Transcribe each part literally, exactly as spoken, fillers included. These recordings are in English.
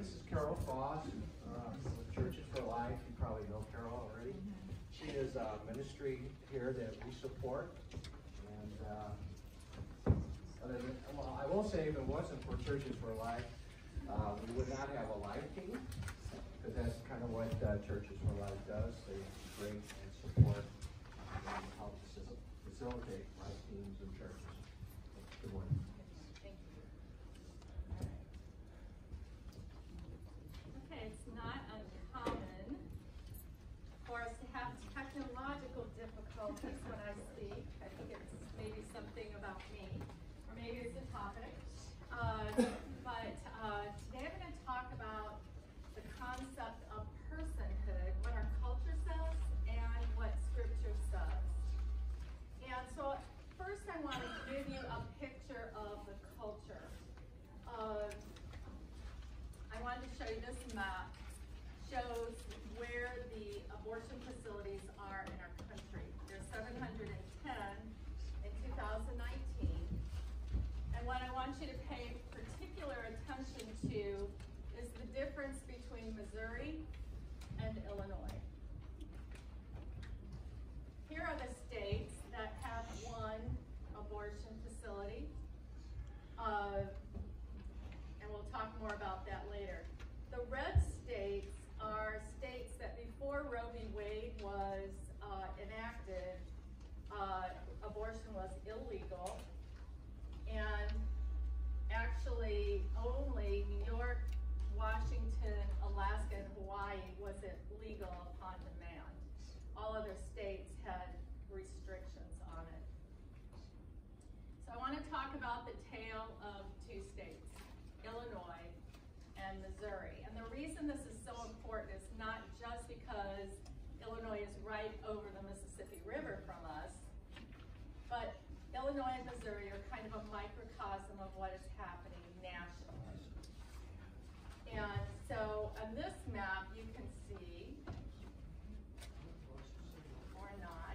this is Carol Fouse uh, with Churches for Life. You probably know Carol already. She is a ministry here that we support. And uh, other than, well, I will say if it wasn't for Churches for Life, uh, we would not have a life team, because that's kind of what uh, Churches for Life does. They bring and support and help facilitate life teams and churches. Good morning. Thank you. Okay, it's not uncommon for us to have technological difficulties when I speak. I think it's maybe something about me, or maybe it's a topic. Uh, but uh, today I'm going to talk about the concept of personhood, what our culture says, and what Scripture says. And so first I want to give you a picture of the culture. Uh, I wanted to show you this map. Shows where the abortion facilities are in our country. There's seven hundred ten in two thousand nineteen. And what I want you to pay particular attention to is the difference between Missouri and Illinois. Here are the states that have one abortion facility. Uh, and we'll talk more about that later. The red states are states that before Roe v. Wade was uh, enacted, uh, abortion was illegal. And actually only New York, Washington, Alaska, and Hawaii was it legal upon demand. All other states had restrictions on it. So I want to talk about the tale of two states, Illinois and Missouri. And the reason this is so important is not just because Illinois is right over the Mississippi River from us, but Illinois and Missouri are kind of a microcosm of what is happening nationally. And so on this map you can see, or not,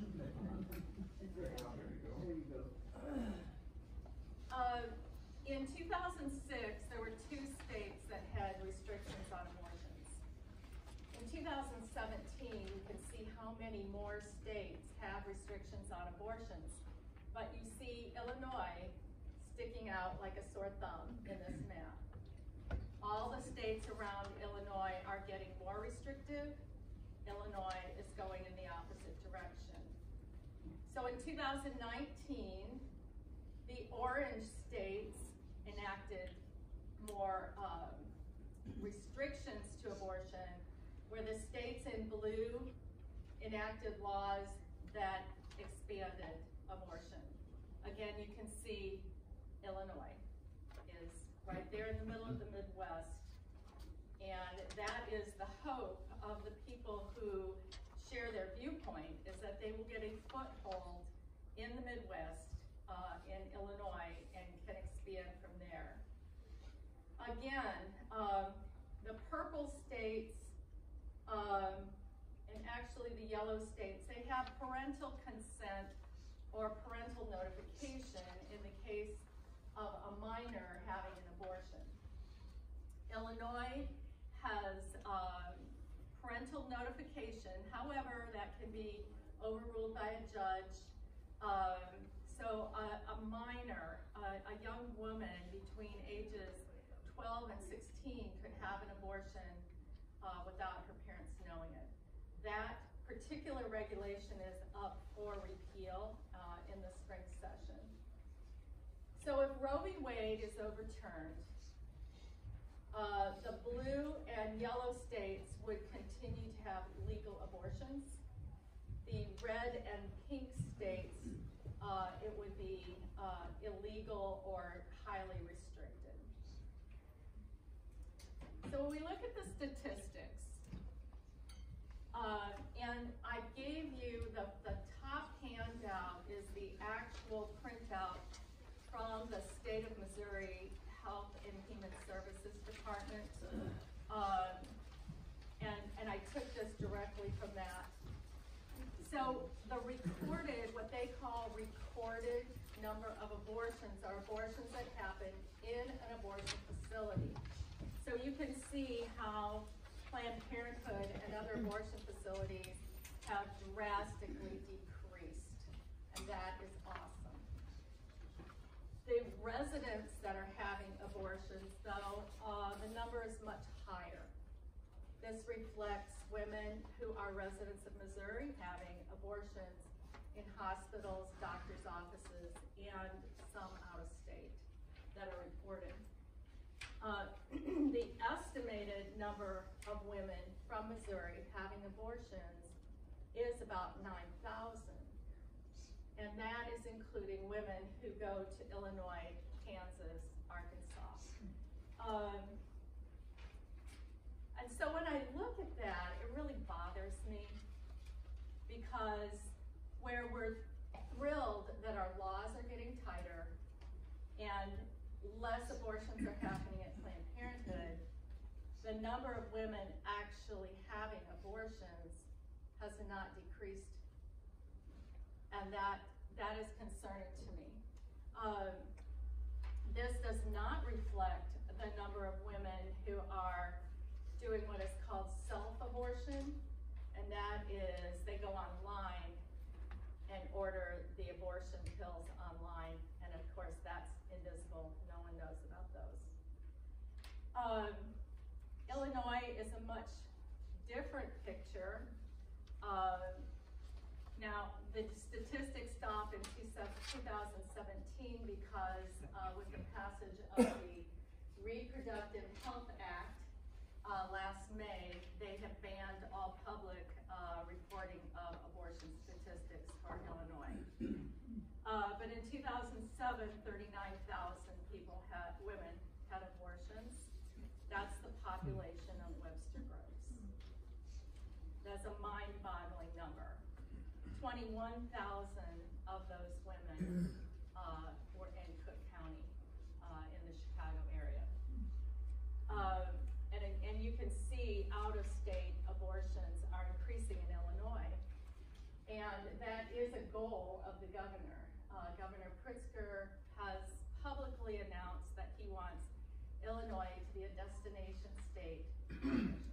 uh, in two thousand six there were two states that had restrictions on abortions. In two thousand seventeen you can see how many more states have restrictions on abortions. But you see Illinois sticking out like a sore thumb in this map. All the states around Illinois are getting more restrictive. Illinois is going in the opposite direction. So in two thousand nineteen, the orange states enacted more um, restrictions to abortion, where the states in blue enacted laws that expanded abortion. Again, you can see Illinois is right there in the middle of the Midwest. And that is the hope of the people who share their viewpoint, is that they will get a foothold in the Midwest, uh, in Illinois, and can expand from there. Again, um, the purple states, um, and actually the yellow states, they have parental consent or parental notification in the case of a minor having an abortion. Illinois has um, parental notification, however, that can be overruled by a judge. Um, so a, a minor, a, a young woman between ages twelve and sixteen could have an abortion uh, without her parents knowing it. That particular regulation is up for repeal uh, in the spring session. So if Roe v. Wade is overturned, uh, the blue and yellow states would continue to have legal abortions. The red and pink states, uh, it would be uh, illegal or highly restricted. So when we look at the statistics, Uh, and I gave you, the, the top handout is the actual printout from the State of Missouri Health and Human Services Department. Uh, and, and I took this directly from that. So the recorded, what they call recorded number of abortions are abortions that happen in an abortion facility. So So you can see how Planned Parenthood and other abortion facilities have drastically decreased, and that is awesome. The residents that are having abortions, though, uh, the number is much higher. This reflects women who are residents of Missouri having abortions in hospitals, doctors' offices, and some out of state that are reported. Uh, the estimated number of women from Missouri having abortions is about nine thousand. And that is including women who go to Illinois, Kansas, Arkansas. Um, and so when I look at that, it really bothers me, because where we're thrilled that our laws are getting tighter and less abortions are happening at Planned Parenthood, the number of women actually having abortions has not decreased. And that that is concerning to me. Um, this does not reflect the number of women who are doing what is called self-abortion, and that is they go online and order the abortion pills online, and of course that's invisible. No one knows about those. Um, Illinois is a much different picture. Um, now, the statistics stop in two thousand seventeen because uh, with the passage of the Reproductive Health Act uh, last May, they have banned all public uh, reporting of abortion statistics for Illinois. Uh, but in two thousand seven, thirty-nine thousand people had, women had abortions. That's the population of Webster Groves. That's a mind-boggling number. twenty-one thousand of those women uh, were in Cook County, uh, in the Chicago area. Um, and, and you can see out-of-state abortions are increasing in Illinois. And that is a goal of the governor. Uh, Governor Pritzker has publicly announced that he wants Illinois to be a destination state for abortions.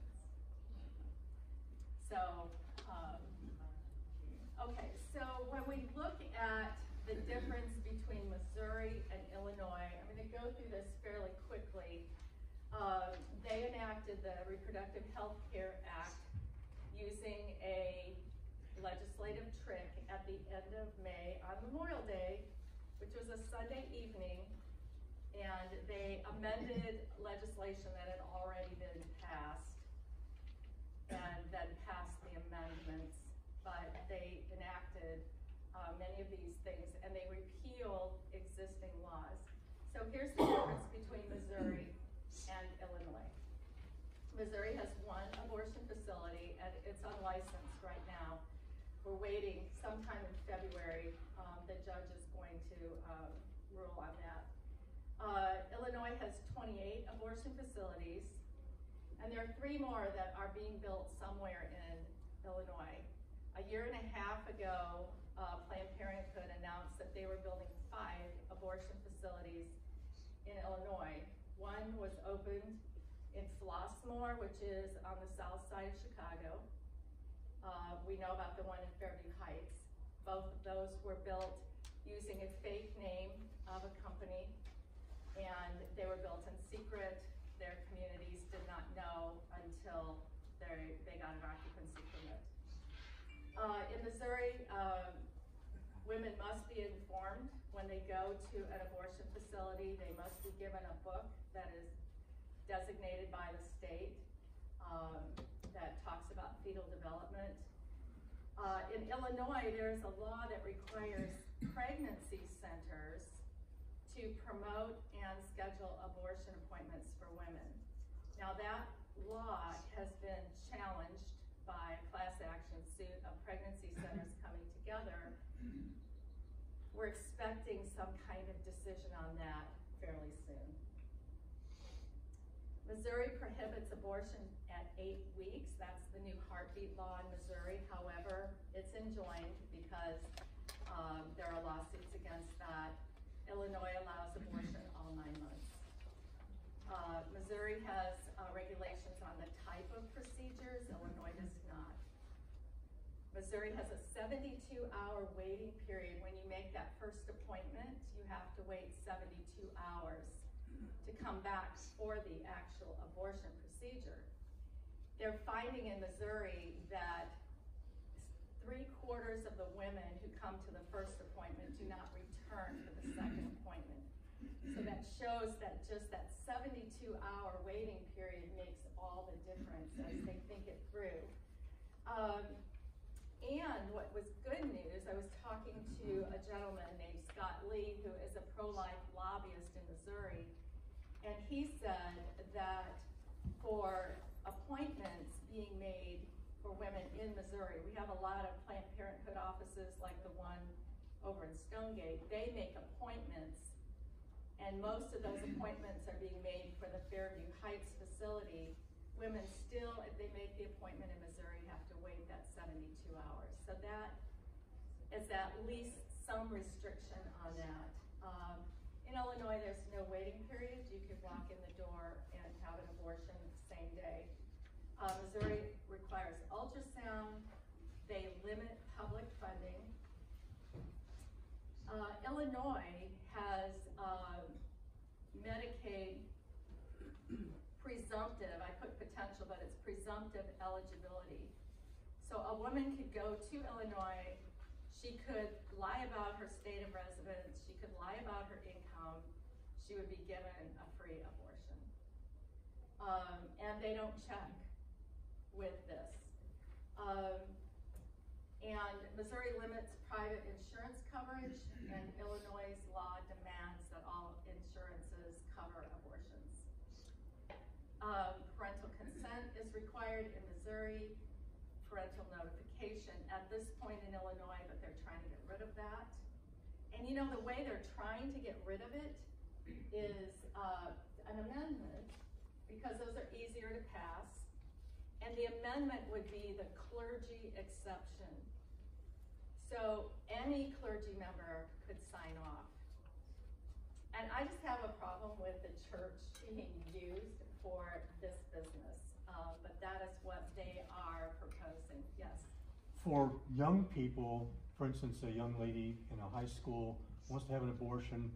So, um, okay, so when we look at the difference between Missouri and Illinois, I'm going to go through this fairly quickly. Uh, they enacted the Reproductive Health Care Act using a legislative trick at the end of May on Memorial Day, which was a Sunday evening, and they amended legislation that had already been passed and then passed the amendments, but they enacted uh, many of these things, and they repealed existing laws. So here's the difference between Missouri and Illinois. Missouri has one abortion facility, and it's unlicensed right now. We're waiting sometime in February. Um, the judge is going to um, rule on that. Uh, Illinois has twenty-eight abortion facilities, and there are three more that are being built somewhere in Illinois. A year and a half ago, uh, Planned Parenthood announced that they were building five abortion facilities in Illinois. One was opened in Flossmoor, which is on the south side of Chicago. Uh, we know about the one in Fairview Heights. Both of those were built using a fake name of a company, and they were built in secret. Their communities did not know until they, they got an occupancy permit. Uh, in Missouri, um, women must be informed when they go to an abortion facility. They must be given a book that is designated by the state um, that talks about fetal development. Uh, in Illinois, there's a law that requires pregnancy centers to promote and schedule abortion appointments for women. Now that law has been challenged by a class action suit of pregnancy centers coming together. We're expecting some kind of decision on that fairly soon. Missouri prohibits abortion at eight weeks. That's the new heartbeat law in Missouri. However, it's enjoined because um, there are lawsuits against that. Illinois allows abortion all nine months. Uh, Missouri has type of procedures. Illinois does not. Missouri has a seventy-two hour waiting period. When you make that first appointment, you have to wait seventy-two hours to come back for the actual abortion procedure. They're finding in Missouri that three quarters of the women who come to the first appointment do not return for the second appointment. So that shows that just that seventy-two hour waiting period makes all the difference as they think it through. Um, and what was good news, I was talking to a gentleman named Scott Lee, who is a pro-life lobbyist in Missouri, and he said that for appointments being made for women in Missouri, we have a lot of Planned Parenthood offices like the one over in Stonegate. They make appointments, and most of those appointments are being made for the Fairview Heights facility. Women still, if they make the appointment in Missouri, have to wait that seventy-two hours. So that is at least some restriction on that. Um, in Illinois, there's no waiting period. You can walk in the door and have an abortion the same day. Uh, Missouri requires ultrasound. They limit public funding. Uh, Illinois has um, Medicaid presumptive, I put potential, but it's presumptive eligibility. So a woman could go to Illinois, she could lie about her state of residence, she could lie about her income, she would be given a free abortion. Um, and they don't check with this. Um, and Missouri limits private insurance coverage, and Illinois' law demands that all insurances cover abortions. Um, parental consent is required in Missouri, parental notification at this point in Illinois, but they're trying to get rid of that. And you know, the way they're trying to get rid of it is uh, an amendment, because those are easier to pass. And the amendment would be the clergy exception. So any clergy member could sign off. And I just have a problem with the church being used for this business, uh, but that is what they are proposing. Yes? For young people, for instance, a young lady in a high school wants to have an abortion,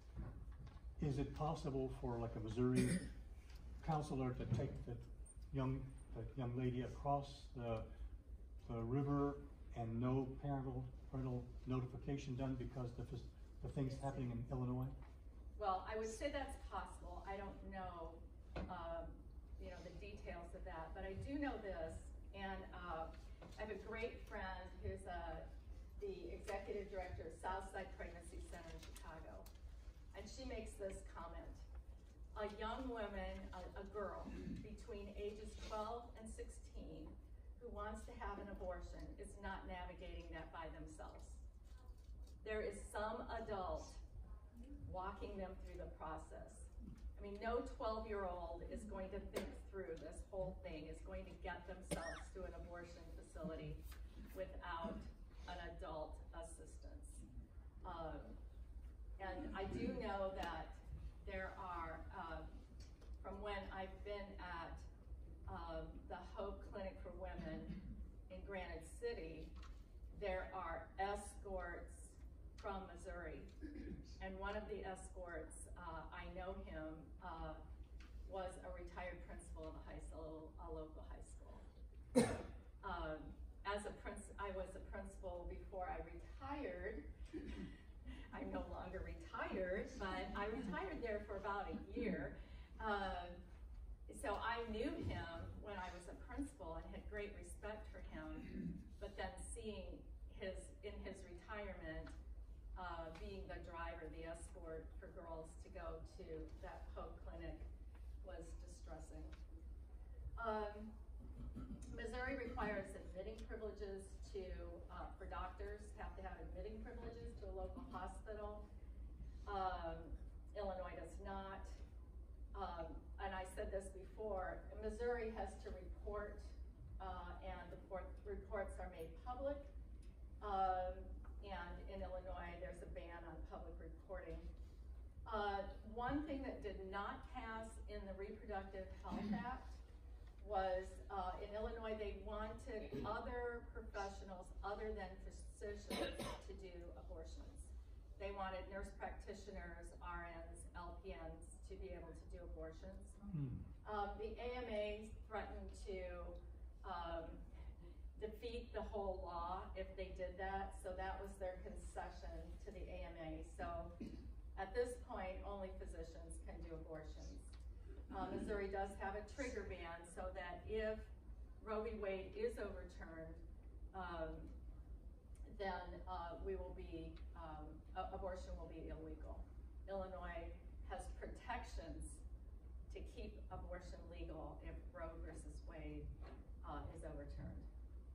is it possible for like a Missouri counselor to take the young the young lady across the, the river and no parental parental notification done because the, the thing's happening in Illinois? Well, I would say that's possible. I don't know, um, you know, the details of that, but I do know this, and uh, I have a great friend who's uh, the executive director of Southside Pregnancy Center in Chicago, and she makes this comment. A young woman, a, a girl between ages twelve and sixteen who wants to have an abortion is not navigating that by themselves. There is some adult walking them through the process. I mean, no twelve-year-old is going to think through this whole thing, is going to get themselves to an abortion facility without an adult assistance. Um, and I do know that there are, um, from when I've been at um, the Hope Clinic for Women in Granite City, there are escorts from Missouri. And one of the escorts, uh, I know him, uh, was a retired principal of a high school, a local high school. um, as a prince, I was a principal before I retired. I'm no longer retired, but I retired there for about a year. Um, so I knew him when I was a principal and had great respect for him, but then seeing his, in his retirement, uh, being the driver, the escort for girls to go to that Hope Clinic was distressing. Um, Missouri requires admitting privileges to, uh, for doctors, have to have admitting privileges to a local hospital. Um, Illinois does not. Um, and I said this before, Missouri has to report, uh, and the report, reports are made public. Um, and in Illinois, there's a ban on public reporting. Uh, one thing that did not pass in the Reproductive Health Act was, uh, in Illinois, they wanted other professionals other than physicians to do abortions. They wanted nurse practitioners, R Ns, L P Ns to be able to do abortions. Hmm. Um, the A M A threatened to um, defeat the whole law if they did that, so that was their concession to the A M A. So at this point, only physicians can do abortions. Uh, Missouri does have a trigger ban so that if Roe v. Wade is overturned, um, then uh, we will be, um, abortion will be illegal. Illinois has protections to keep abortion legal if Roe versus Wade uh, is overturned.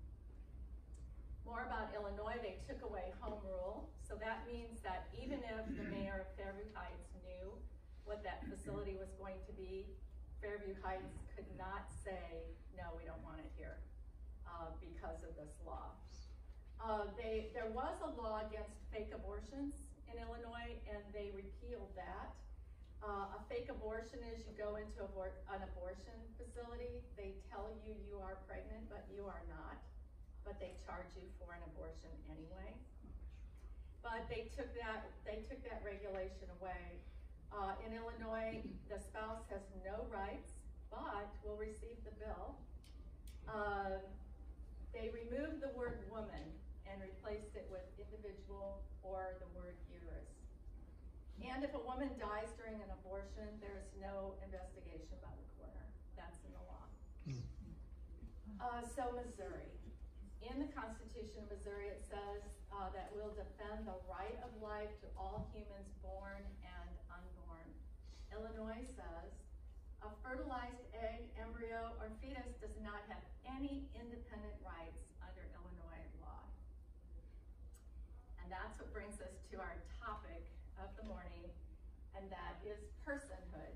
More about Illinois, they took away home rule. So that means that even if the mayor of Fairview Heights knew what that facility was going to be, Fairview Heights could not say, no, we don't want it here uh, because of this law. Uh, they, there was a law against fake abortions in Illinois, and they repealed that. Uh, a fake abortion is you go into abor an abortion facility, they tell you you are pregnant, but you are not, but they charge you for an abortion anyway. But they took that, they took that regulation away. Uh, in Illinois, the spouse has no rights, but will receive the bill. Uh, they removed the word woman and replaced it with individual or the word uterus. And if a woman dies during an abortion, there is no investigation by the coroner. That's in the law. Uh, so Missouri. In the Constitution of Missouri, it says uh, that we'll defend the right of life to all humans born and unborn. Illinois says a fertilized egg, embryo, or fetus does not have any independent rights under Illinois law. And that's what brings us to our topic of the morning, and that is personhood.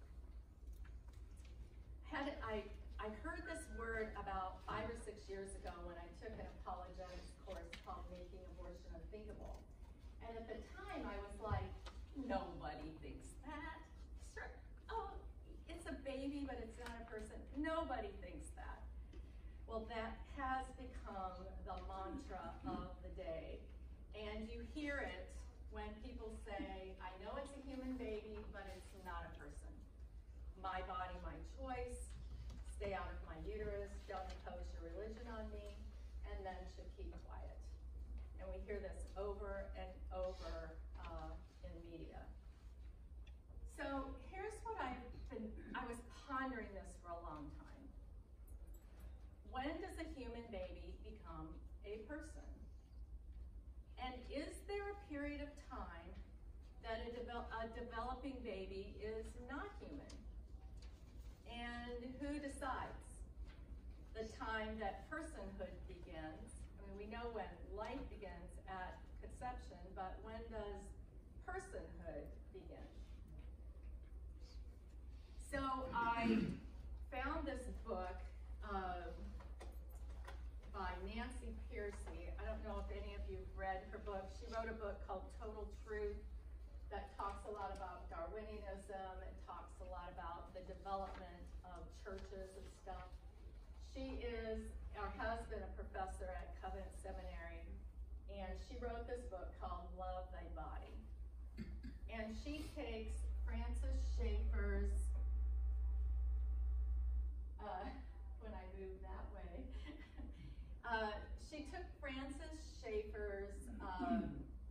Had I I heard this word about five or six years ago when I took an apologetics course called Making Abortion Unthinkable. And at the time I was like, nobody thinks that. Sure. Oh, it's a baby, but it's not a person. Nobody thinks that. Well, that has become the mantra of the day. And you hear it when people say, I know it's a human baby, but it's not a person. My body, my choice. Stay out of my uterus, don't impose your religion on me, and men should keep quiet. And we hear this over and over uh, in media. So here's what I've been, I was pondering this for a long time. When does a human baby become a person? And is there a period of time that a, devel a developing baby is not human? And who decides the time that personhood begins? I mean, we know when life begins at conception, but when does personhood begin? So I found this book um, by Nancy Pearcey. I don't know if any of you have read her book. She wrote a book called Total Truth that talks a lot about Darwinianism and talks a lot about the development of churches and stuff. She is, or has been, a professor at Covenant Seminary, and she wrote this book called Love Thy Body. And she takes Francis Schaeffer's, uh, when I move that way, uh, she took Francis Schaeffer's um,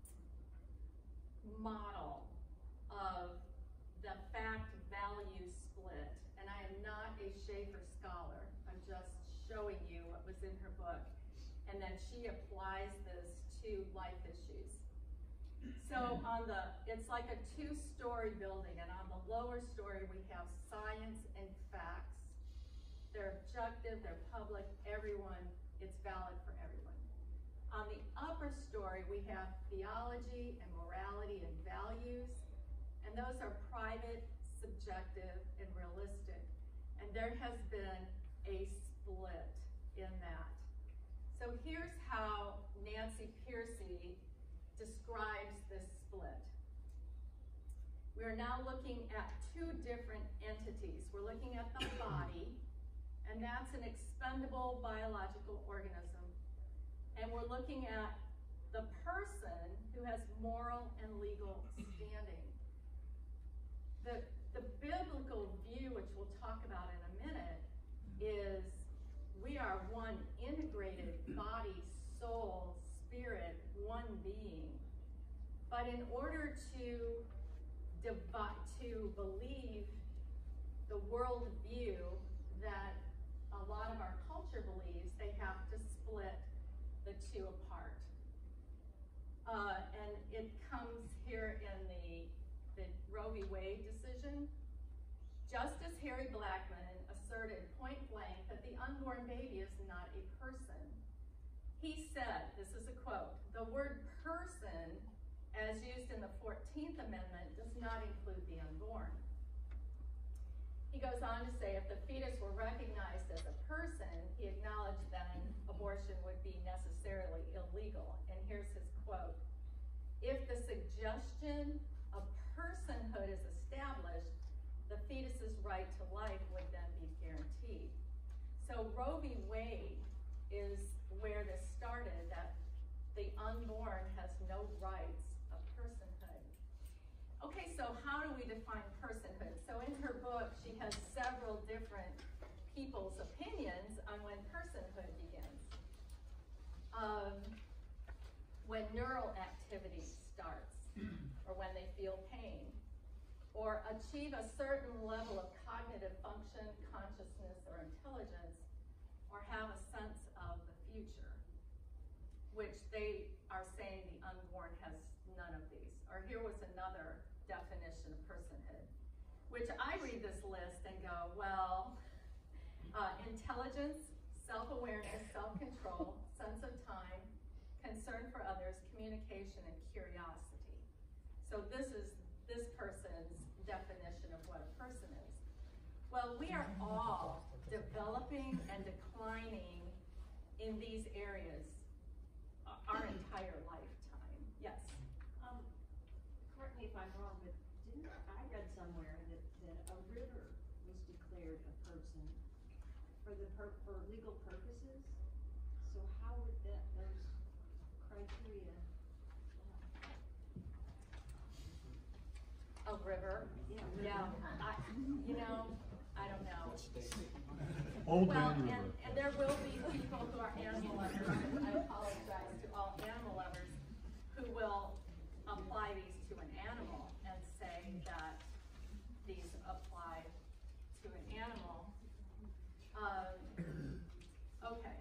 model of the fact-value split. And I am not a Schaeffer scholar. I'm just showing you what was in her book. And then she applies this to life issues. So on the, it's like a two-story building, and on the lower story we have science and facts. They're objective, they're public, everyone, it's valid for everyone. On the upper story we have theology and morality and values, and those are private, subjective, and realistic. And there has been a split in that. So here's how Nancy Pearcey describes this split. We are now looking at two different entities. We're looking at the body, and that's an expendable biological organism. And we're looking at the person who has moral and legal standing. The, the biblical view, which we'll talk about in a minute, is we are one integrated body, soul, spirit, one being. But in order to divide, to believe the world view that a lot of our culture believes, they have to split the two apart. Uh, and it comes here in the, the Roe v. Wade decision. Justice Harry Blackmun asserted point blank that the unborn baby is not a person. He said, this is a quote, "The word person, as used in the fourteenth Amendment, does not include the unborn." He goes on to say, if the fetus were recognized as a person, he acknowledged then abortion would be necessarily illegal. And here's his quote, "If the suggestion of personhood is established, the fetus's right to life would then be guaranteed." So Roe v. Wade is where this started, that the unborn has no rights of personhood. Okay, so how do we define personhood? So in her book, she has several different people's opinions on when personhood begins. Um, when neural activity starts, or when they feel pain, or achieve a certain level of cognitive function, consciousness, or intelligence, or have a sense of the future, which they are saying the unborn has none of these. Or here was another definition of personhood, which I read this list and go, well, uh, intelligence, self-awareness, self-control, sense of time, concern for others, communication, and curiosity. So this is this person's definition of what a person is. Well, we are all developing and declining in these areas uh, our entire lifetime. Yes? Um, correct me if I'm wrong, but didn't I read somewhere that, that a river was declared a person for the per, for legal purposes? So how would that those criteria? A river? Yeah. Yeah. I, you know, I don't know. Old Well, Man and, River. and there will be people who are animal lovers, and I apologize to all animal lovers, who will apply these to an animal and say that these apply to an animal. Um, okay.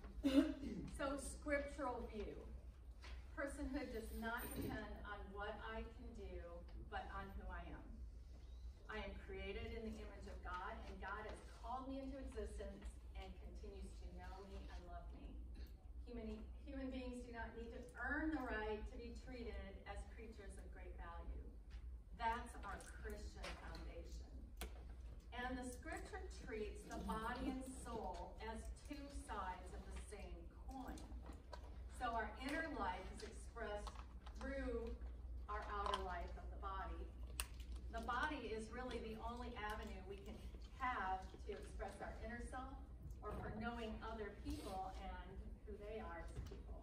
So scriptural view. Personhood does not depend on what I can do, but on who I am. I am created in the image of God, and God has called me into existence and continues to know me and love me. Human, human beings do not need to earn the right to be treated as creatures of great value. That's our Christian foundation. And the scripture treats the body and soul as two sides of the same coin. So our inner life is expressed through our outer life of the body. The body is really the only avenue we can have to express our inner self, or for knowing other people and who they are as people.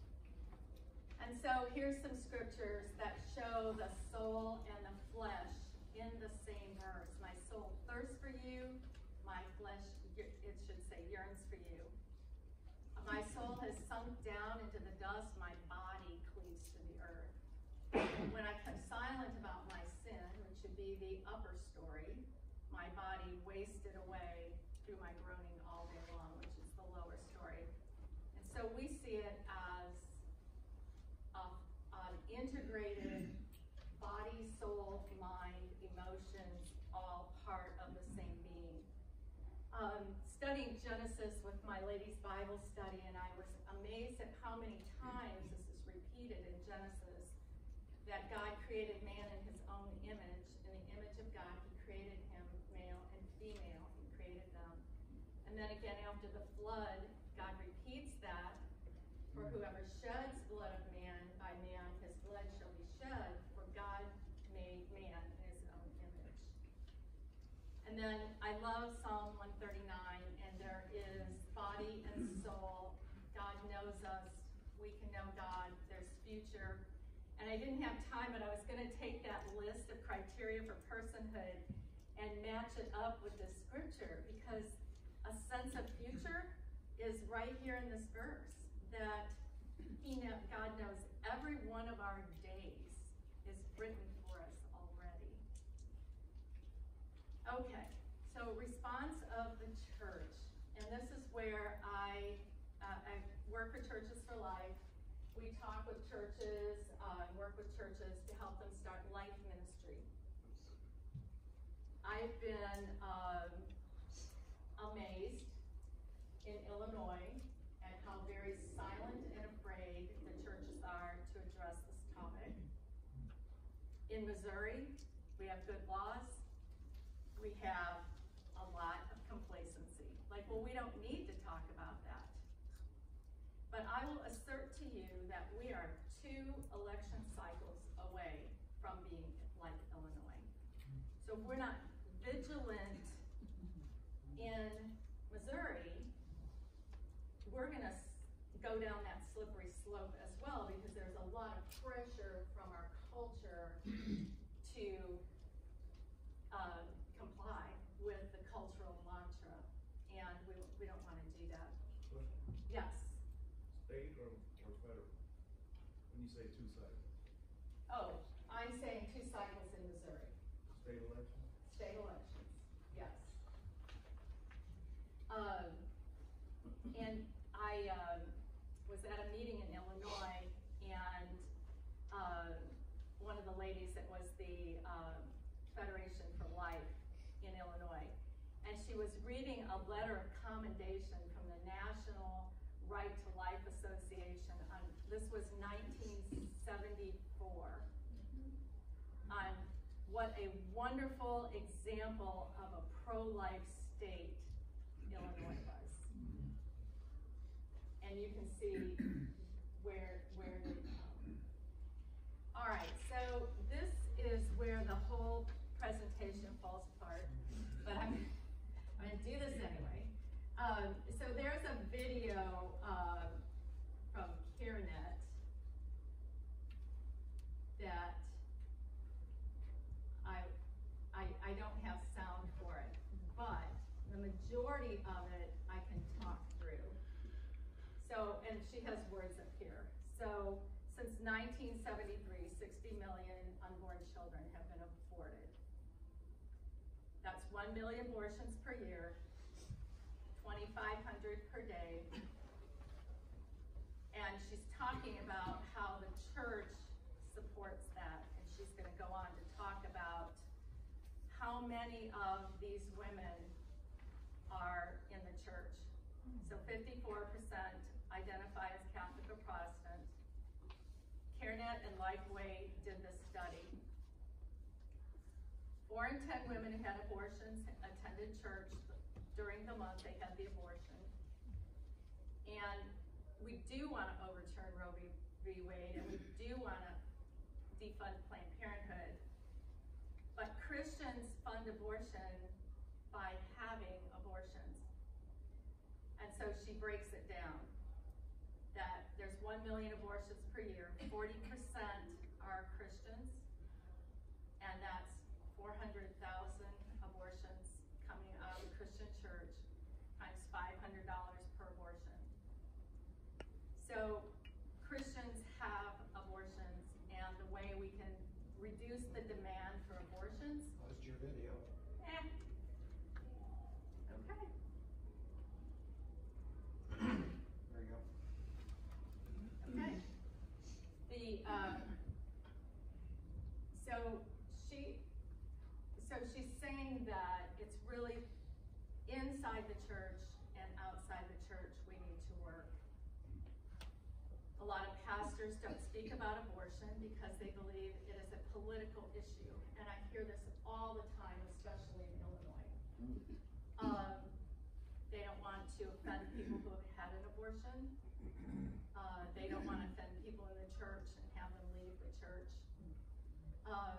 And so here's some scriptures that show the soul and the flesh in the same verse. My soul thirsts for you, my flesh, it should say, yearns for you. My soul has sunk down into the dust, my body cleaves to the earth. When I kept silent about my sin, which should be the upper story, my body wasted away through my groaning all day long, which is the lower story. And so we see it as a, an integrated body, soul, mind, emotions, all part of the same being. Um, studying Genesis with my ladies' Bible study, and I was amazed at how many times this is repeated in Genesis, that God created man in his own image. In the image of God, he created him, male and female, he created them. And then again, after the flood, God repeats that, for whoever sheds blood of man, by man his blood shall be shed, for God made man in his own image. And then I love Psalm one thirty-nine, and there we can know God, there's future. And I didn't have time, but I was gonna take that list of criteria for personhood and match it up with this scripture, because a sense of future is right here in this verse, that he know, God knows every one of our days is written for us already. Okay, so response of the church, and this is where I, uh, I work for Churches for Life. We talk with churches, uh, work with churches to help them start life ministry. I've been um, amazed in Illinois at how very silent and afraid the churches are to address this topic. In Missouri, we have good laws. We have a lot of complacency. Like, well, we don't need to talk about that. But I will assert to you that we are two election cycles away from being like Illinois. So if we're not vigilant in Missouri, we're gonna go down that slippery slope as well, because there's a lot of pressure from our culture to uh, comply with the cultural mantra, and we, we don't want to do that. Yes? State or, or federal? When you say two cycles? Oh, I'm saying two cycles in Missouri. State election? State elections, yes. Um, and I um, was at a meeting in Illinois, and uh, one of the ladies that was the um, Federation for Life in Illinois, and she was reading a letter of commendation from the National Right to Life Association. On, this was nineteen seventy-four. On what a wonderful example of a pro-life state Illinois was. And you can see where, where they come. All right, so this is where the whole presentation falls apart, but I'm, I'm gonna do this anyway. Um, so there's a video um, from CareNet that I, I, I don't have sound for it, but the majority of it I can talk through. So, and she has words up here. So, since nineteen seventy-three, sixty million unborn children have been aborted. That's one million abortions per year, twenty-five hundred per day. And she's talking about how the church supports that, and she's gonna go on to talk about how many of these women are in the church. So fifty-four percent identify as Catholic or Protestant. CareNet and Lifeway did this study. Four in ten women who had abortions attended church during the month they had the abortion. And we do want to overturn Roe v. Wade, and we do want to defund Planned Parenthood. But Christians fund abortion by having abortions. And so she breaks it down, that there's one million abortions per year, forty percent are Christians, and that's four hundred thousand abortions coming out of the Christian church, times five hundred dollars per abortion. So Christians have abortions, and the way we can reduce the demand for abortions. What's your video? Eh. Okay. There you go. Okay. The uh, so she so she's saying that it's really inside the church and outside the church we need to work. A lot of pastors don't speak about abortion because they believe it is a political issue, and I hear this all the time, especially in Illinois. Um, they don't want to offend people who have had an abortion. Uh, they don't want to offend people in the church and have them leave the church. Um,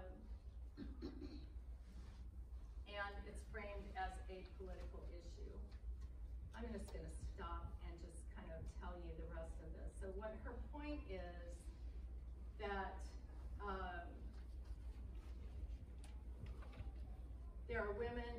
and it's framed as a political issue. I'm just going to stop and just kind of know, tell you the rest of this. So what her point is that um, there are women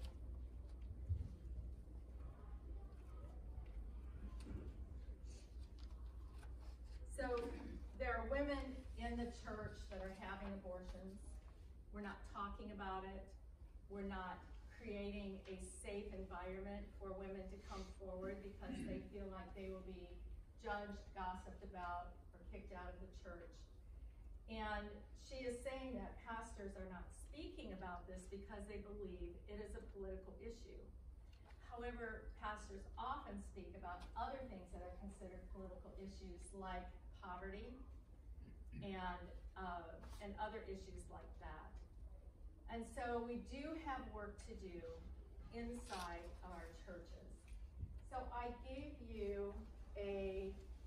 So there are women in the church that are having abortions. We're not talking about it. We're not creating a safe environment for women to come forward because they feel like they will be judged, gossiped about, or kicked out of the church. And she is saying that pastors are not speaking about this because they believe it is a political issue. However, pastors often speak about other things that are considered political issues like poverty and uh, and other issues like that. And so we do have work to do inside our churches. So I gave you a,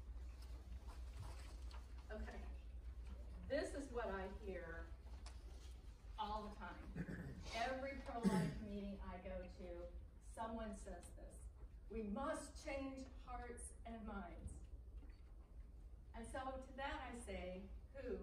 okay, this is what I hear all the time. Every pro-life meeting I go to, someone says this: we must change hearts and minds. And so to that I say, who,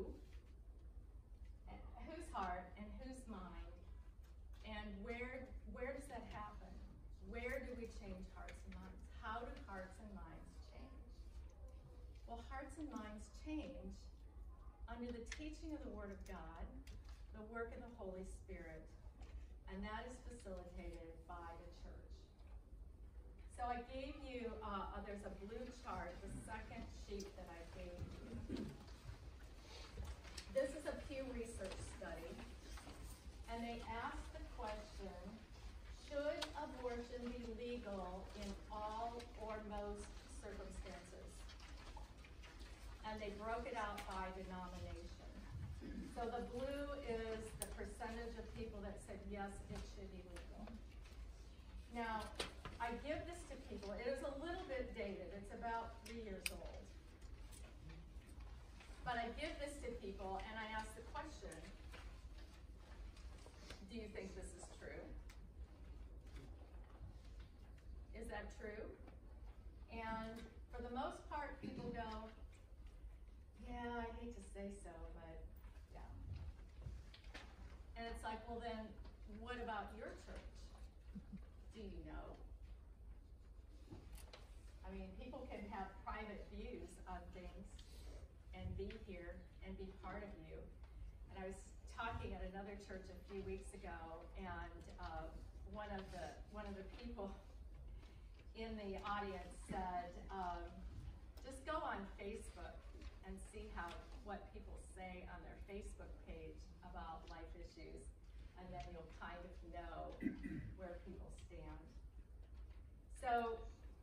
whose heart and whose mind, and where, where does that happen? Where do we change hearts and minds? How do hearts and minds change? Well, hearts and minds change under the teaching of the Word of God, the work of the Holy Spirit, and that is facilitated by the church. So I gave you, uh, uh, there's a blue chart, the second sheet that I gave you. This is a Pew Research study, and they asked the question, should abortion be legal in all or most circumstances? And they broke it out by denomination. So the blue is the percentage of people that said yes, it should be legal. Now, I give this to people, it is a little bit dated, it's about three years old. But I give this to people and I ask the question, do you think this is true? Is that true? And for the most part, people go, yeah, I hate to say so, but yeah. And it's like, well then, what about your church? Do you know? I mean, people can have private views on things and be here and be part of you. And I was talking at another church a few weeks ago, and uh, one of the one of the people in the audience said, um, just go on Facebook and see how what people say on their Facebook page about life issues, and then you'll kind of know where people stand. So,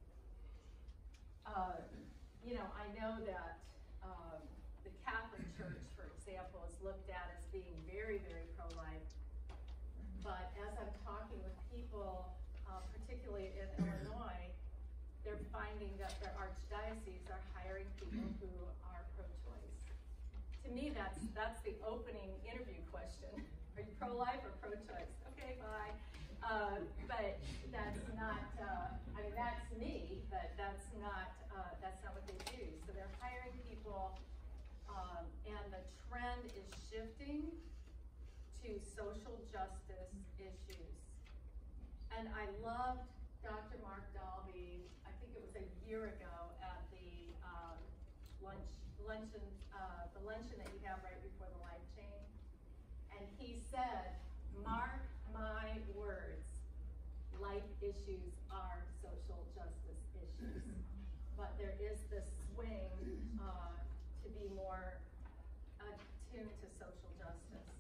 uh, you know, I know that um, the Catholic Church, for example, is looked at as being very, very pro-life. But as I'm talking with people, uh, particularly in Illinois, they're finding that their archdioceses are hiring people who are pro-choice. To me, that's that's the opening interview question. Are you pro-life or pro-choice? Okay, bye. Uh, but that's not, uh, I mean, that's me, but that's not, uh, that's not what they do. So they're hiring people, um, and the trend is shifting to social justice issues. And I loved Doctor Mark Dalby, I think it was a year ago at the um, lunch, luncheon, uh, the luncheon that you have right before the Life Chain. And he said, mark my words, life issues are social justice issues. But there is this swing uh, to be more attuned to social justice.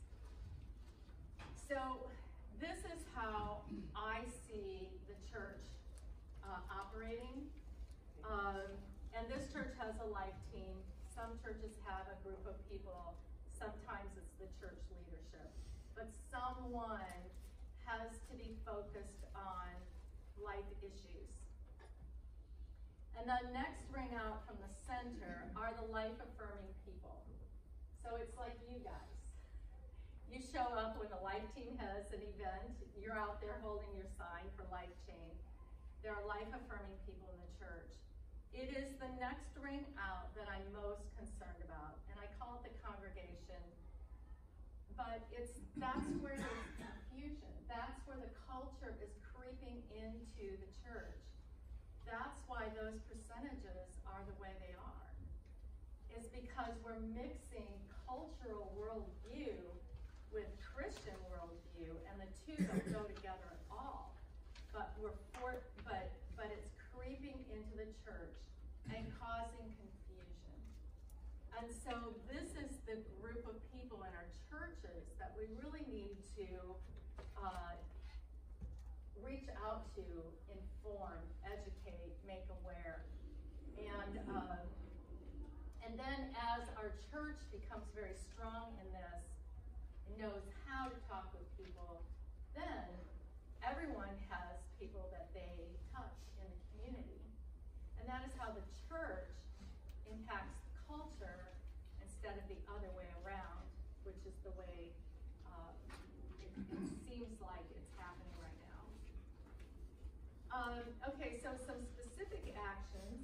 So this is how I see the church uh, operating. Um, and this church has a life team. Some churches have a group of people. Sometimes it's the church leadership. But someone has to be focused on life issues. And the next ring out from the center are the life-affirming people. So it's like you guys. You show up when the Life Team has an event, you're out there holding your sign for Life Chain. There are life-affirming people in the church. It is the next ring out that I'm most concerned about, and I call it the congregation. But it's, that's where there's confusion. That's where the culture is creeping into the church. That's why those percentages are the way they are. Is because we're mixing cultural worldview with Christian worldview, and the two don't go together at all. But we're for, but but it's creeping into the church and causing confusion. And so this is the group of people in our churches that we really need to uh, reach out to, inform, educate, make aware. And uh, and then as our church becomes very strong in this, and knows how to talk with people, then everyone has people that they touch in the community. And that is how the church impacts the culture instead of the other way around, which is the way uh, it, it seems like it's happening right now. Um, okay, so some specific actions.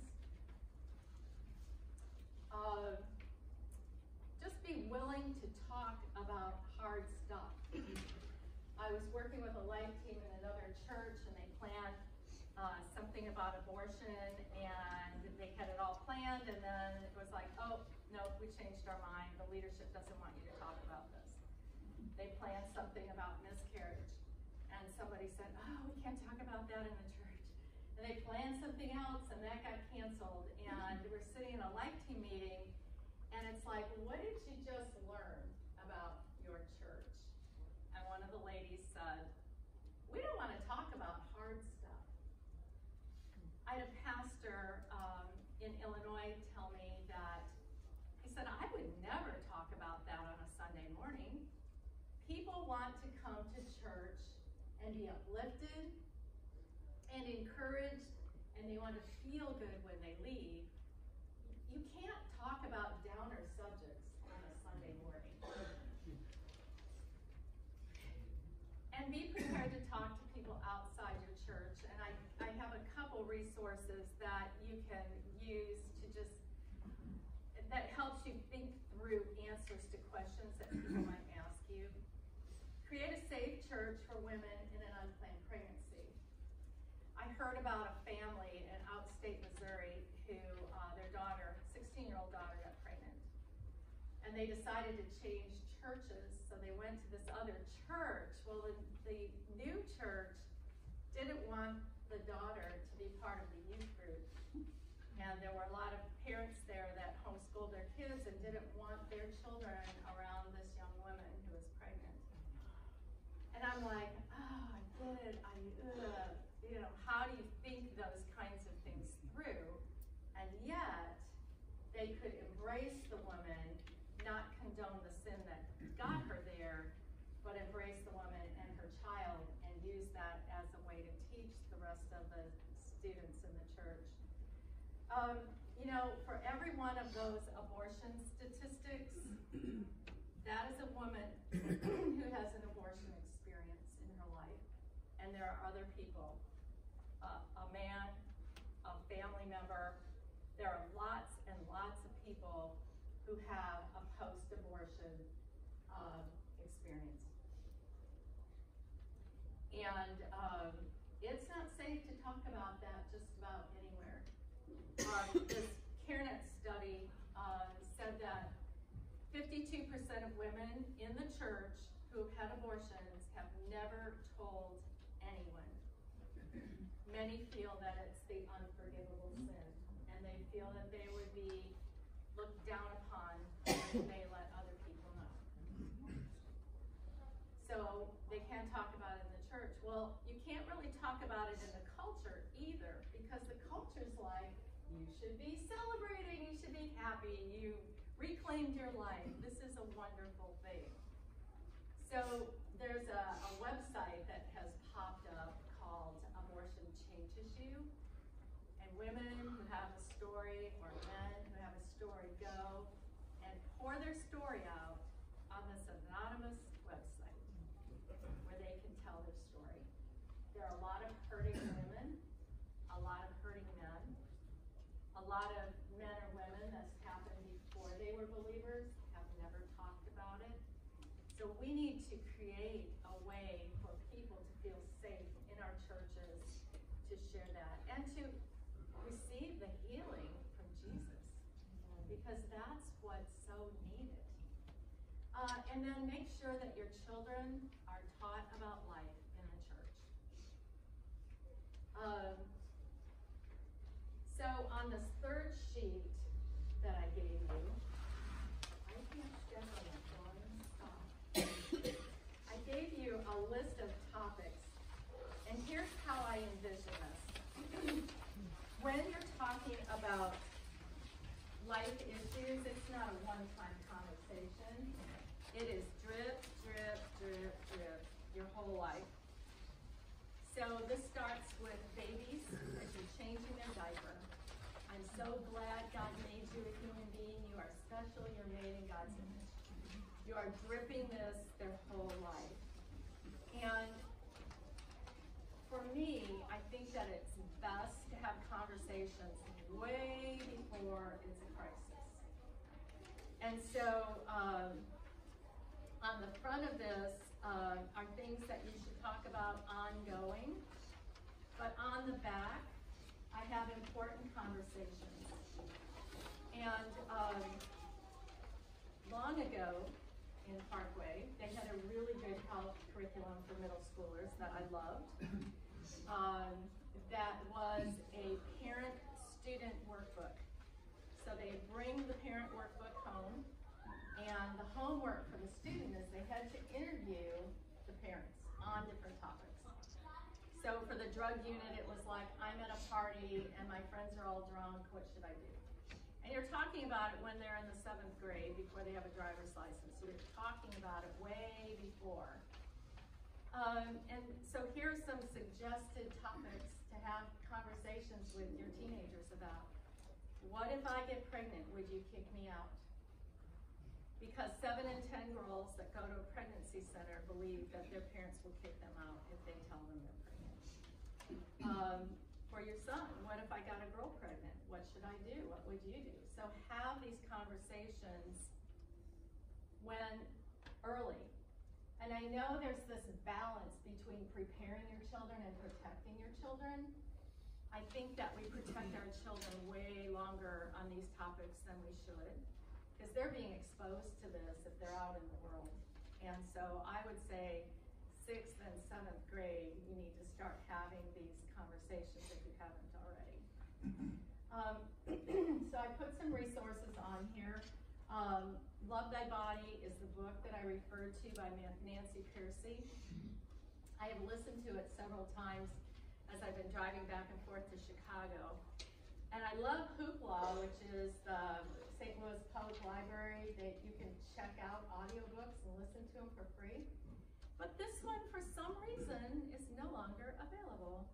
Uh, just be willing to talk about hard stuff. I was working with a life team in another church, and they planned uh, something about abortion, and they had it all planned, and then it was like, oh, no, we changed our mind. The leadership doesn't want you to talk about this. They planned something about miscarriage, and somebody said, oh, we can't talk about that in the church. And they planned something else, and that got canceled, and we're sitting in a life team meeting, and it's like, what did you just learn about your church? And one of the ladies said, we don't want to talk about hard stuff. I had a pastor um, in Illinois tell me that, he said, I would never talk about that on a Sunday morning. People want to come to church and be uplifted and encouraged, and they want to feel good when they leave. You can't talk about downer subjects on a Sunday morning. And be prepared to talk to people outside your church. And I, I have a couple resources that you can use to just, that helps you think through answers to questions that people might ask you. Create a safe church for women in an unplanned pregnancy. I heard about a family in outstate Missouri who, uh, their daughter, sixteen-year-old daughter, got pregnant. And they decided to change churches, so they went to this other church. Well, the, the new church didn't want the daughter to be part of the youth group. And there were a lot of parents there that homeschooled their kids and didn't want their children around this young woman who was pregnant. And I'm like, oh, I get it, I, ugh. You know, how do you think those kinds of things through? And yet, they could embrace the woman, not condone the sin that got her there, but embrace the woman and her child and use that as a way to teach the rest of the students in the church. Um, you know, for every one of those abortion statistics, that is a woman who has an abortion experience in her life. And there are other people. Uh, a man, a family member. There are lots and lots of people who have a post-abortion uh, experience. And um, it's not safe to talk about that just about anywhere. Um, this CareNet study uh, said that fifty-two percent of women in the church who have had abortions have never told anyone. Many feel that it's the unforgivable sin, and they feel that they would be looked down upon if they let other people know. So they can't talk about it in the church. Well, you can't really talk about it in the culture either, because the culture's like, you should be celebrating, you should be happy, you reclaimed your life. This is a wonderful thing. So there's a, a website that has popped up called Abortion Change Issue, and women who have a story or men who have a story go and pour their story out on this anonymous website where they can tell their story. There are a lot of hurting women, a lot of hurting men, a So we need to create a way for people to feel safe in our churches to share that and to receive the healing from Jesus, because that's what's so needed. Uh, and then make sure that your children are taught about life in the church. Um, so on this third sheet that I gave you, I can't schedule it, so I'm gonna stop. I gave you a list of topics, and here's how I envision this. When you're talking about life issues, it's not a one-time conversation. It is drip, drip, drip, drip, your whole life. So this starts with babies as you're changing their diaper. I'm so glad God made you a human being. You are special. You're made in God's image. You are dripping this their whole life. And for me, I think that it's best to have conversations way before it's a crisis. And so, um, on the front of this uh, are things that you should talk about ongoing, but on the back, I have important conversations. And um, long ago in Parkway, they had a really good health curriculum for middle schoolers that I loved. Um, that was a parent-student workbook. So they bring the parent workbook home, and the homework for the student is they had to interview the parents on different topics. So for the drug unit, it was like, I'm at a party and my friends are all drunk, what should I do? And you're talking about it when they're in the seventh grade before they have a driver's license. So you're talking about it way before. Um, and so here's some suggested topics to have conversations with your teenagers about. What if I get pregnant? Would you kick me out? Because seven in ten girls that go to a pregnancy center believe that their parents will kick them out if they tell them they're pregnant. Um, for your son, what if I got a girl pregnant? What should I do? What would you do? So have these conversations when early. And I know there's this balance between preparing your children and protecting your children. I think that we protect our children way longer on these topics than we should, because they're being exposed to this if they're out in the world. And so I would say sixth and seventh grade, you need to start having these conversations if you haven't already. Um, so I put some resources on here. Um, Love Thy Body is the book that I referred to by Nancy Piercy. I have listened to it several times as I've been driving back and forth to Chicago. And I love Hoopla, which is the Saint Louis Public Library that you can check out audiobooks and listen to them for free. But this one, for some reason, is no longer available.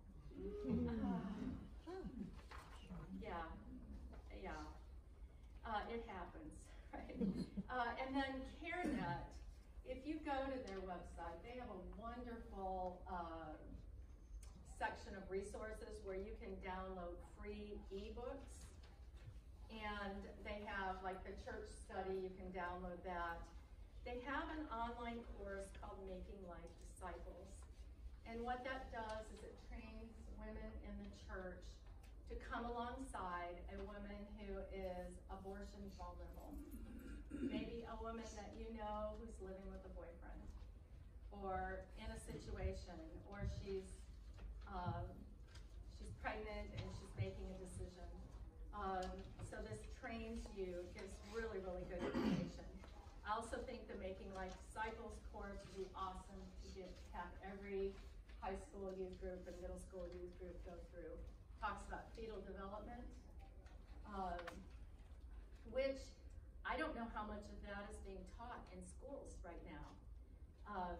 Uh, yeah, yeah, uh, it happens, right? Uh, and then CareNet, if you go to their website, they have a wonderful uh, section of resources where you can download free ebooks. And they have, like, the church study, you can download that. They have an online course called Making Life Disciples. And what that does is it trains women in the church to come alongside a woman who is abortion vulnerable. Maybe a woman that you know who's living with a boyfriend, or in a situation, or she's um, she's pregnant and she's making a decision. Um, so this trains you, gives really, really good information. I also think the Making Life Disciples course would be awesome to get have every high school youth group and middle school youth group go through. Talks about fetal development, um, which I don't know how much of that is being taught in schools right now. Uh,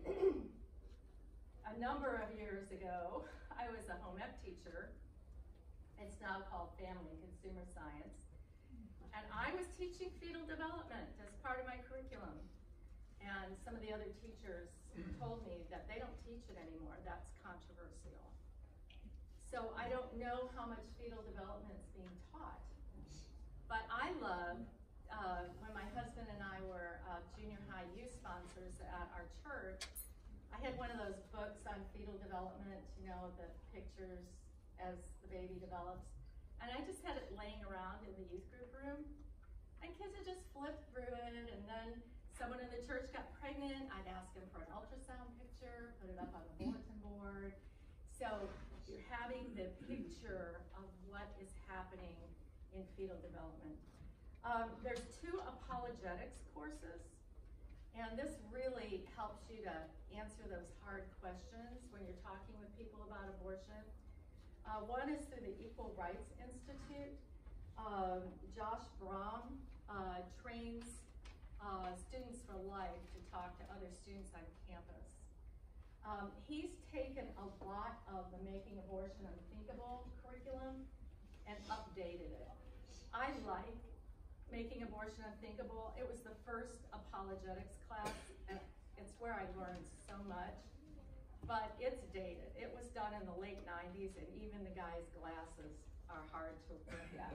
a number of years ago, I was a home ec teacher. It's now called Family and Consumer Science. And I was teaching fetal development as part of my curriculum. And some of the other teachers told me that they don't teach it anymore. That's controversial. So I don't know how much fetal development is being taught. But I love uh, when my husband and I were uh, junior high youth sponsors at our church, I had one of those books on fetal development, you know, the pictures as the baby develops. And I just had it laying around in the youth group room. And kids would just flip through it, and then someone in the church got pregnant, I'd ask them for an ultrasound picture, put it up on the bulletin board. So you're having the picture of what is happening in fetal development. Um, there's two apologetics courses, and this really helps you to answer those hard questions when you're talking with people about abortion. Uh, one is through the Equal Rights Institute. Um, Josh Brom uh, trains uh, students for life to talk to other students on campus. Um, he's taken a lot of the Making Abortion Unthinkable curriculum and updated it. I like Making Abortion Unthinkable. It was the first apologetics class, and it's where I learned so much, but it's dated. It was done in the late nineties, and even the guy's glasses are hard to look at.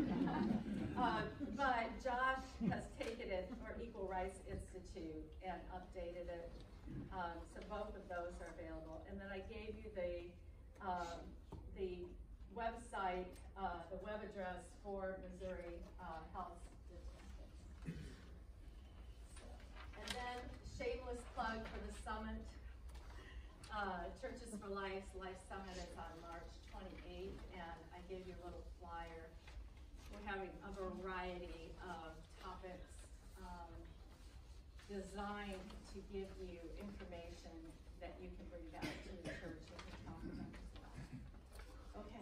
uh, but Josh has taken it, or Equal Rights Institute, and updated it. Um, so both of those are available. And then I gave you the um, the website, uh, the web address for Missouri uh, Health Statistics. So, and then shameless plug for the summit. Uh, Churches for Life's Life Summit is on March twenty-eighth, and I gave you a little flyer. We're having a variety of topics um, designed to give you information that you can bring back to the church and can talk about as well. Okay.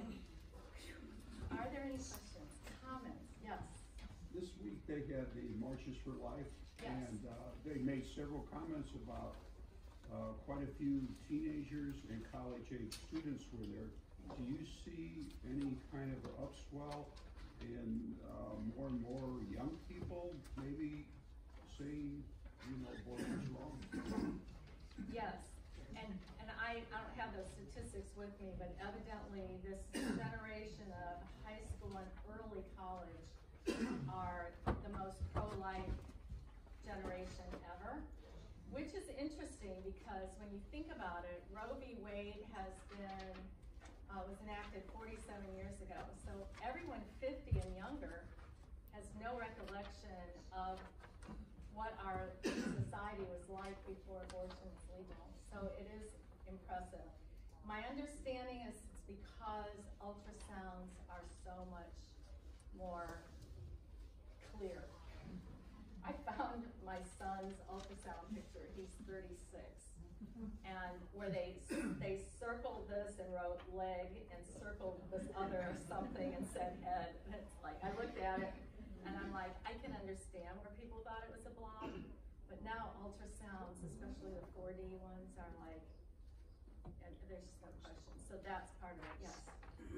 Are there any questions, comments? Yes. This week they had the Marches for Life, Yes. and uh, they made several comments about uh, quite a few teenagers and college-age students were there. Do you see any kind of upswell in uh, more and more young people maybe saying, you know, abortion's wrong? Yes, and and I, I don't have those statistics with me, but evidently this generation of high school and early college are the most pro-life generation ever, which is interesting because when you think about it, Roe v. Wade has been, uh, was enacted forty-seven years ago, so everyone fifty and younger has no recollection of what our society was like before abortion was legal. So it is impressive. My understanding is it's because ultrasounds are so much more clear. I found my son's ultrasound picture, he's thirty-six, and where they they circled this and wrote leg and circled this other something and said head, and it's like, I looked at it, and I'm like, I can understand where people thought it was a blob, but now ultrasounds, especially the four D ones, are like, and there's just no question. So that's part of it, yes.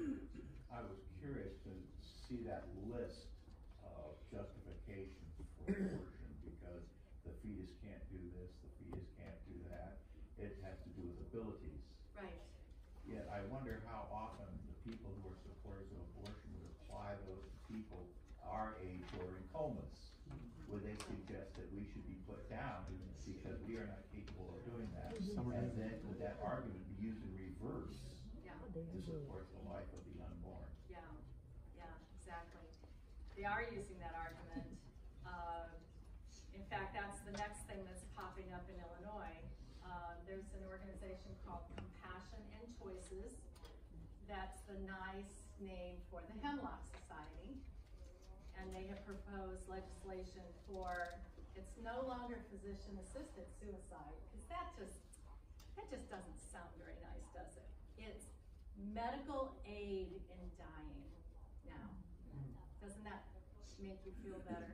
I was curious to see that list of justifications for abortion because the fetus can't do this, the fetus can't do that. It has to do with abilities. Right. Yet I wonder how often the people who are supporters of abortion would apply those to people our age who are in comas. Would they suggest that we should be put down because we are not capable of doing that? And then would that argument be used in reverse Yeah. to support the life of the unborn? Yeah, yeah, exactly. They are using that argument. Uh, in fact, that's the next thing that's popping up in Illinois. Uh, there's an organization called Compassion and Choices. That's the nice name for the Hemlock Society. And they have proposed legislation for, it's no longer physician-assisted suicide, because that just, that just doesn't sound very nice, does it? It's medical aid in dying now. Doesn't that make you feel better?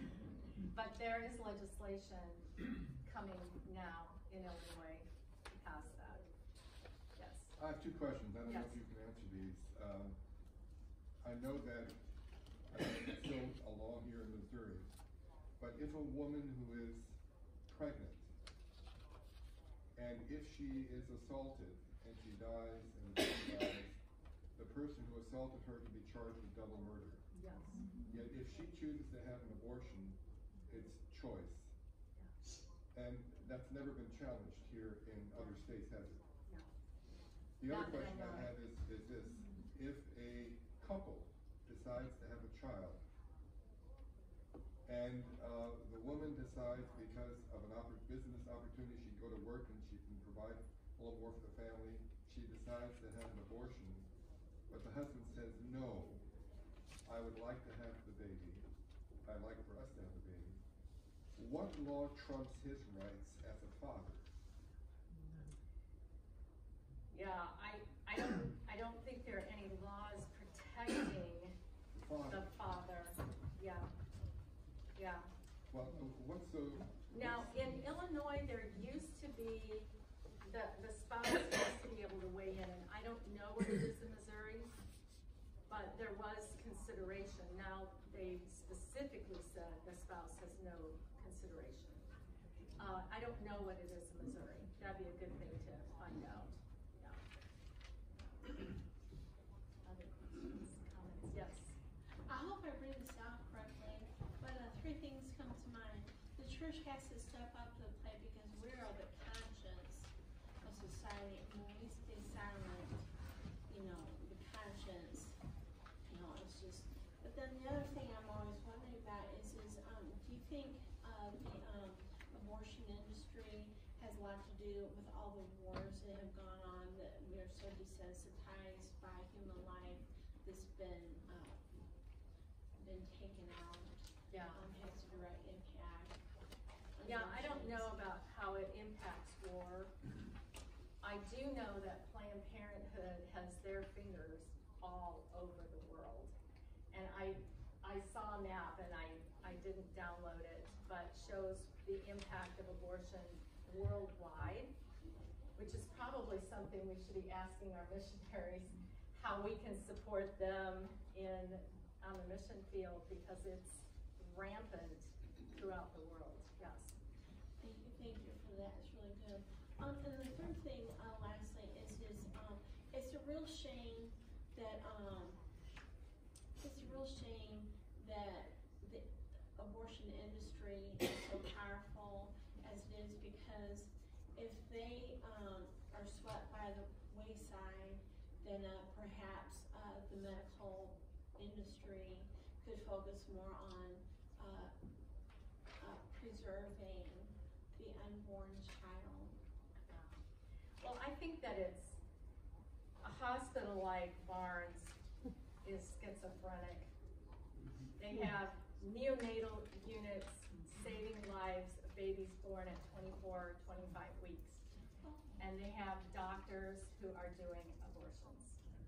But there is legislation coming now in Illinois to pass that. Yes. I have two questions. I don't know Yes. if you can answer these. Um, I know that I don't know if it's still a law here in Missouri, but if a woman who is pregnant and if she is assaulted and she dies and the baby dies, the person who assaulted her to be charged with double murder. Yes. Yet if she chooses to have an abortion, it's choice. And that's never been challenged here in other states, has it? No. The other Not that I question I know of. have is, is this: if a couple decides to have a child, and uh, the woman decides because of an oppor- business opportunity, she'd go to work and she can provide a little more for the family, she decides to have an abortion, but the husband says, no, I would like to have the baby, I'd like for us to have the baby. What law trumps his rights as a father? Yeah, I, I don't, I don't think there are any laws protecting Father. the father. Yeah, yeah. Well, what's the? Now, what's- in Illinois, there used to be, the, the spouse used to be able to weigh in, and I don't know what it is in Missouri, but there was consideration. Now, they specifically said the spouse has no consideration. Uh, I don't know what it is in Missouri. That'd be a good thing to find out. Yeah. Other questions, comments? Yes. I hope I bring this out correctly, but uh, three things come to mind. The church has to step up to the plate because we are the conscience of society. And when we stay silent, you know, the conscience, you know, it's just. But then the other thing I'm always wondering about is, is um, do you think uh, the um, abortion industry has a lot to do with all the wars that have gone on, that we are so desensitized by human life that's been uh, been taken out? Yeah. Um, has a direct impact. Yeah, I don't know about how it impacts war. I do know that Planned Parenthood has their fingers all over the world. And I, I saw a map, and I, I didn't download it, but shows the impact of abortion worldwide, which is probably something we should be asking our missionaries, how we can support them in, on the mission field, because it's rampant throughout the world. Yes. Thank you, thank you for that. It's really good. Um, and the third thing, uh, lastly, is is um, it's a real shame that um, it's a real shame that the abortion industry is so powerful as it is, because if they um, are swept by the wayside, then uh, perhaps uh, the medical industry could focus more on uh, uh, preserving the unborn child. Well, I think that it's, a hospital like Barnes is schizophrenic. They have neonatal units saving lives of babies born at twenty-four, twenty-five weeks. And they have doctors who are doing abortions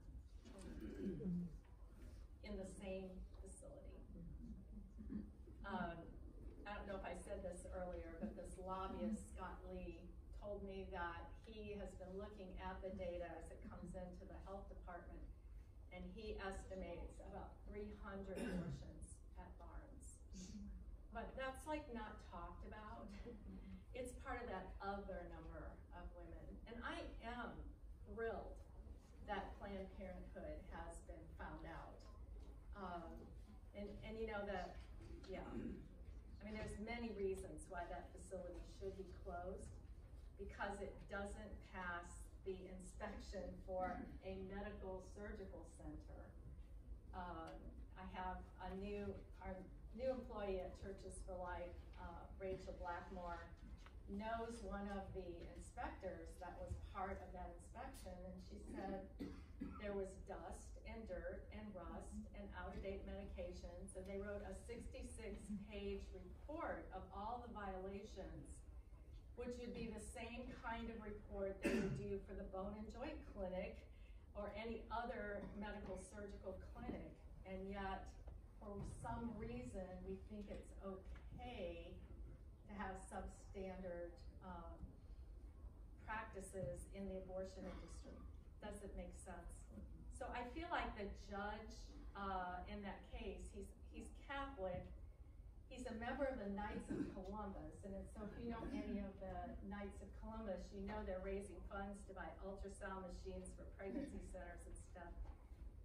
in the same facility. Um, I don't know if I said this earlier, but this lobbyist, Scott Lee, told me that he has been looking at the data as it comes into the health department, and he estimates about three hundred abortions at Barnes. But that's like not talked about. It's part of that other number of women. And I am thrilled that Planned Parenthood has been found out. Um, and, and you know that, yeah. I mean, there's many reasons why that facility should be closed, because it doesn't pass the inspection for a medical surgical center. Um, I have a new, our new employee at Churches for Life, uh, Rachel Blackmore, knows one of the inspectors that was part of that inspection, and she said there was dust and dirt and rust and out-of-date medications, and they wrote a sixty-six page report of all the violations, which would be the same kind of report they would do for the bone and joint clinic or any other medical surgical clinic. And yet, for some reason, we think it's okay to have substandard um, practices in the abortion industry. Does it make sense? So I feel like the judge uh, in that case, he's he's Catholic. He's a member of the Knights of Columbus, and it's, so if you know any of the Knights of Columbus, you know they're raising funds to buy ultrasound machines for pregnancy centers and stuff.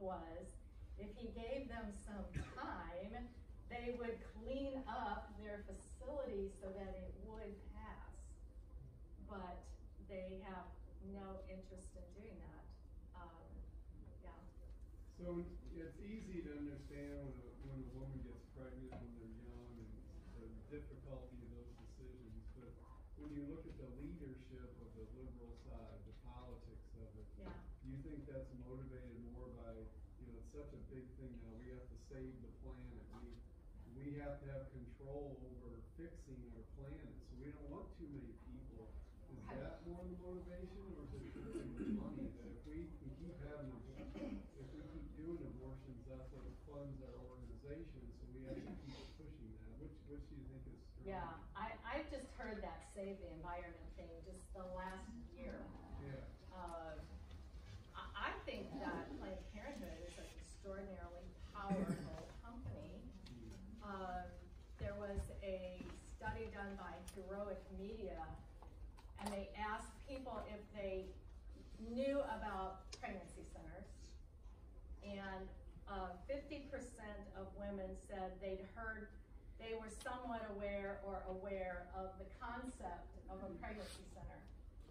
was, if he gave them some time, they would clean up their facility so that it would pass. But they have no interest in doing that. Um, yeah. So it's easy to understand when a, when a woman gets pregnant when they're young and the difficulty of those decisions, but when you look at the leadership of the liberal side, the politics of it, Yeah. do you think that's motivated more by, you know, it's such a big thing now, we have to save the planet, we, we have to have control over fixing our planet, so we don't want too many people. Is that more the motivation, or is it the money, that if we can keep having, if we keep doing abortions, that's what funds our organization, so we have to keep pushing that, which, which do you think is stronger? Yeah, I, I've just heard that Save the Environment thing just the last year. Yeah. Uh, I, I think that Planned Parenthood is an extraordinarily powerful company. Um, there was a study done by Heroic Media, and they asked people if they knew about pregnancy centers, and uh, fifty percent of women said they'd heard, they were somewhat aware or aware of the concept of a pregnancy center.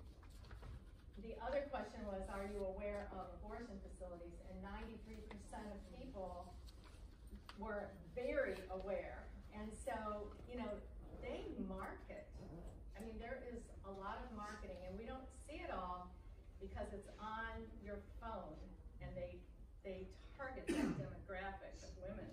The other question was, are you aware of abortion facilities? And ninety-three percent of people were very aware. And so, you know, they market. I mean, there is a lot of marketing, and we don't see it all because it's on your phone, and they they target that demographic of women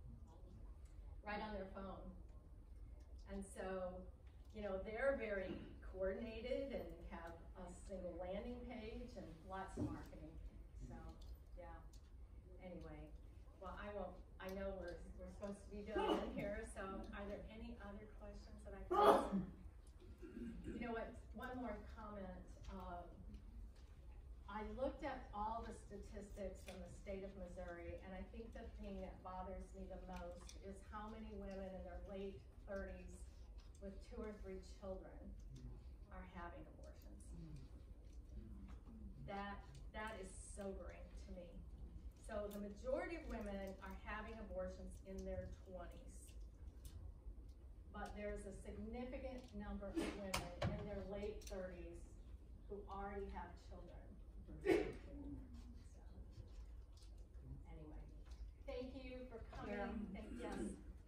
right on their phone. And so, you know, they're very coordinated and have a single landing page and lots of marketing. So, yeah. Anyway, well, I won't, I know we're, we're supposed to be done here, so are there any other questions that I can answer? You know what, one more comment. Um, I looked at all the statistics from the state of Missouri, and I think the thing that bothers me the most is how many women in their late thirties with two or three children are having abortions. That, that is sobering to me. So the majority of women are having abortions in their twenties. But there's a significant number of women in their late thirties who already have children. So, anyway, thank you for coming. Yeah. Thank, yes.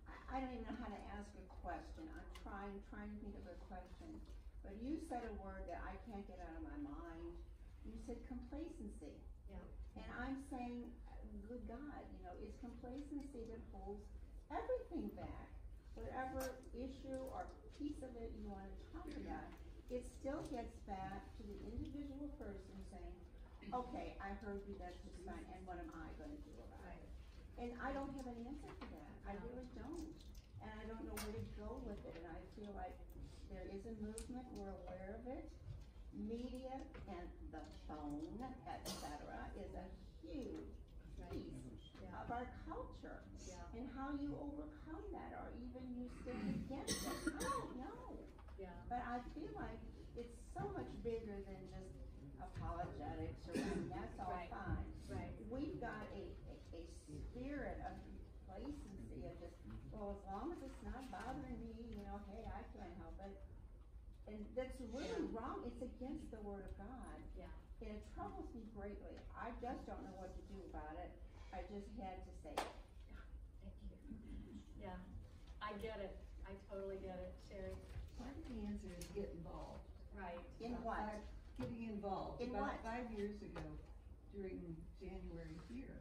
I don't even know how to ask a question. I'm trying, trying to think of a question. But you said a word that I can't get out of my mind. You said complacency. Yeah. And I'm saying, good God, you know, it's complacency that holds everything back. Whatever issue or piece of it you want to talk about, it still gets back to the individual person saying, okay, I heard you, that's just fine, and what am I going to do about it? And I don't have an answer for that. I really don't. And I don't know where to go with it. And I feel like there is a movement, we're aware of it. Media and the phone, et cetera, is a huge piece Yeah. of our culture. Yeah. And how you overcome that, or even you stand against it, I don't know. Yeah. But I feel like it's so much bigger than just apologetics or anything. That's all Right. fine. Right. We've got a, a, a spirit of complacency of just, well, as long as it's not bothering me, you know, hey, I can't help it. And that's really Yeah. wrong. It's against the word of God. Yeah. And it troubles me greatly. I just don't know what to do about it. I just had to say it. Thank you. Yeah, I get it. I totally get it, Sherry. Part of the answer is get involved. Right. In About what? five- Getting involved. In About what? five years ago, during January here,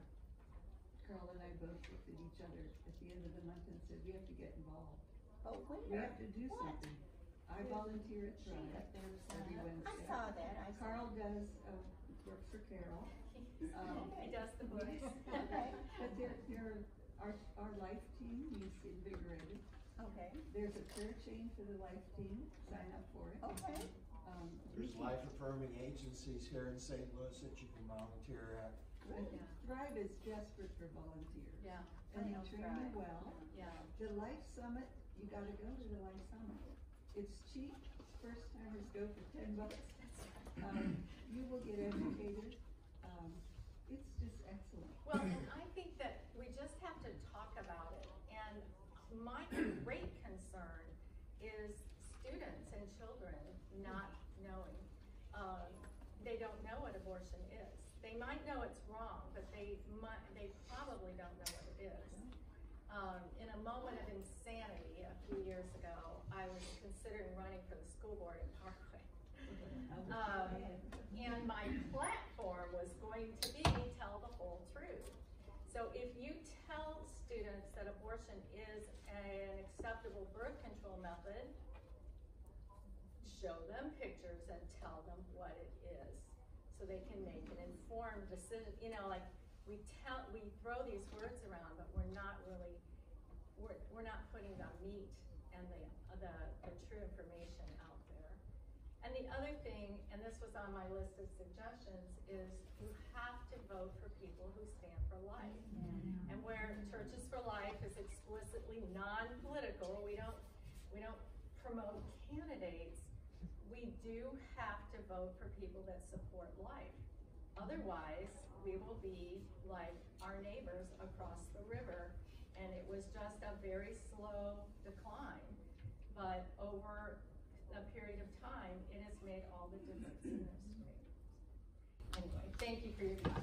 Carl and I both looked at each other at the end of the month and said, we have to get involved. Oh, where? We have to do What? something. I volunteer at She Thrive up there every I Wednesday. saw that, I saw. Carl does, uh, works for Carol. Um, He does the books. Okay. But there, there, our, our life team needs invigorated. Okay, There's a prayer chain for the life team, sign up for it. okay. Um, There's we keep- life affirming agencies here in Saint Louis that you can volunteer at. But Yeah. Thrive is desperate for volunteers. Yeah. And they I know train you Thrive. well. Yeah. The Life Summit, you gotta go to the Life Summit. It's cheap, first timers go for ten bucks. Um, you will get educated, um, it's just excellent. Well, my great concern is students and children not knowing. Um, they don't know what abortion is. They might know it's wrong, but they might, they probably don't know what it is. Um, in a moment of insanity a few years ago, I was considering running for the school board in Parkway. Um, and my platform was going to be tell the whole truth. So if you tell students that abortion is an acceptable birth control method, show them pictures and tell them what it is, so they can make an informed decision. You know, like we tell, we throw these words around, but we're not really, we're, we're not putting the meat and the, the, the true information out there. And the other thing, and this was on my list of suggestions, is you have to vote for people who stand for life. Mm-hmm. And where Churches for Life is explicitly non-political, we don't, we don't promote candidates, we do have to vote for people that support life. Otherwise, we will be like our neighbors across the river, and it was just a very slow decline. But over a period of time, it has made all the difference in this state. Anyway, thank you for your time.